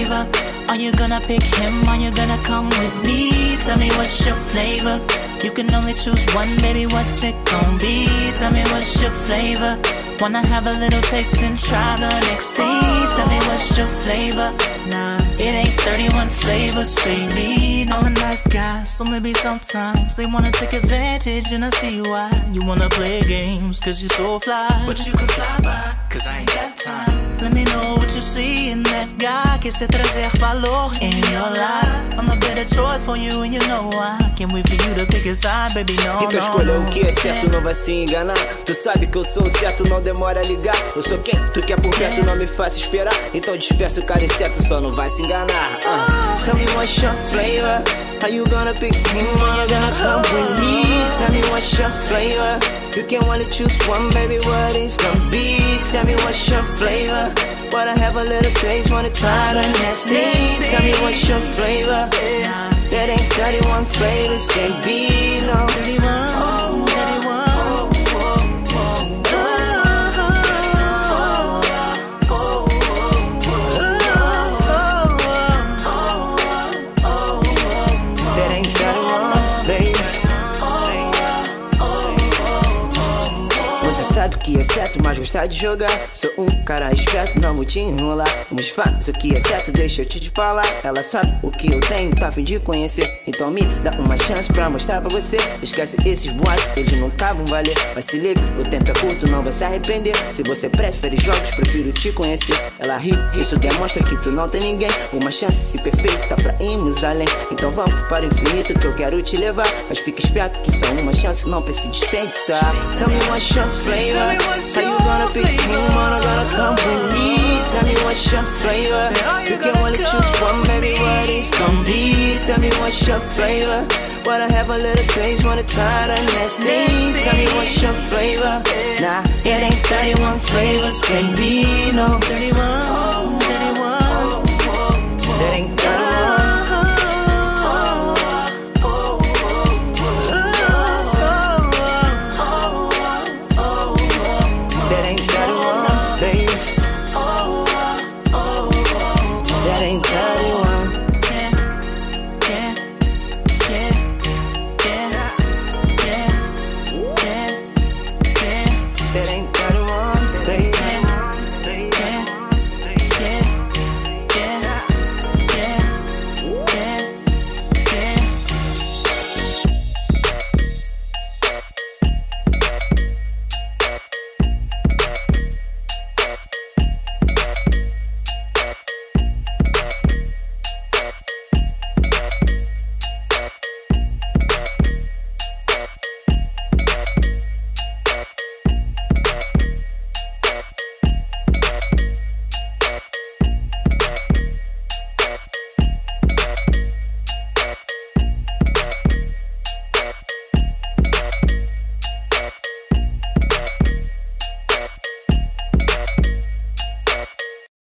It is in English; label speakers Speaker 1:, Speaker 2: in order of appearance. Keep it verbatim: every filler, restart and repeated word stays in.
Speaker 1: flavor? Are you gonna pick him? Are you gonna come with me? Tell me what's your flavor? You can only choose one, baby, what's it gon' be? Tell me what's your flavor? Wanna have a little taste and try the next thing? Tell me what's your flavor? Nah, it ain't thirty-one flavors, baby. I'm a nice guy, so maybe sometimes they wanna take advantage, and I see why. You wanna play games, cause you're so fly. But you can fly by, cause I ain't got time. Let me know what you see in that guy. Que se trazer valor in your life. I'm a better choice for you, and you know why. Can't wait for you to pick a side, baby, no,
Speaker 2: E tu
Speaker 1: no,
Speaker 2: escolheu
Speaker 1: no.
Speaker 2: o que é certo, não vai se enganar. Tu sabe que eu sou o certo, não demora a ligar. Eu sou quem tu quer por perto, não me faça esperar. Então dispersa o cara incerto, só não vai se enganar. uh. Tell me what's your flavor? How you gonna pick him? Are you gonna come with me? Tell me what's your flavor? You can only choose one, baby, what it's gonna be? Tell me what's your flavor? Wanna have a little taste, wanna try the next thing? Tell me what's your flavor? That ain't thirty-one flavors, can't be no thirty-one, thirty-one. Sabe o que é certo, mas gostar de jogar. Sou um cara esperto, não vou te enrolar. Mas faz o que é certo, deixa eu te falar. Ela sabe o que eu tenho, tá a fim de conhecer. Então me dá uma chance pra mostrar pra você. Esquece esses boatos, eles nunca vão valer. Mas se liga, o tempo é curto, não vai se arrepender. Se você prefere jogos, prefiro te conhecer. Ela ri, isso demonstra que tu não tem ninguém. Uma chance se perfeita pra irmos além. Então vamos para o infinito que eu quero te levar. Mas fica esperto que só uma chance não precisa desperdiçar. Tell me what's your flavor? How you gonna pick him? Wanna gonna come with me? Tell me what's your flavor? You can only choose one, baby, what it's gonna be? Tell me what's your flavor? Wanna have a little taste, wanna try the next thing? Tell me what's your flavor? Nah, it ain't thirty-one flavors, baby, no thirty-one, thirty-one. That ain't thirty-one.